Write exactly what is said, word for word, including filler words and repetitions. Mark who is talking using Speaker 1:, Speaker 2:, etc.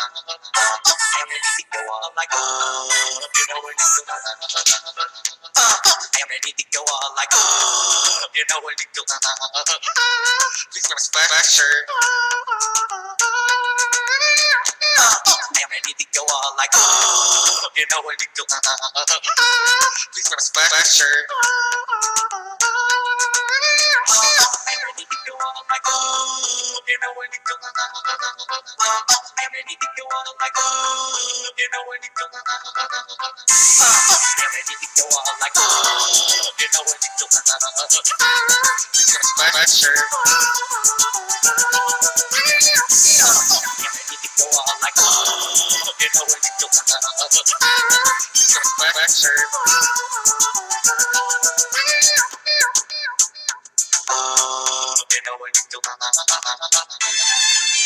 Speaker 1: I'm ready to go all like oh, you know when you go. I'm ready to go all like oh, you know when you go. Please grab a sweatshirt. I'm ready to go all like oh, you know when you go. Please grab a sweatshirt. I'm ready to go all like oh, you know when you go. I'm ready to go all like oh, you know when you go. I'm ready to go all like oh, you know when you go. Please grab a sweatshirt. I'm ready to go all like oh, you know when you go. Please grab a sweatshirt. Oh, you know when you go.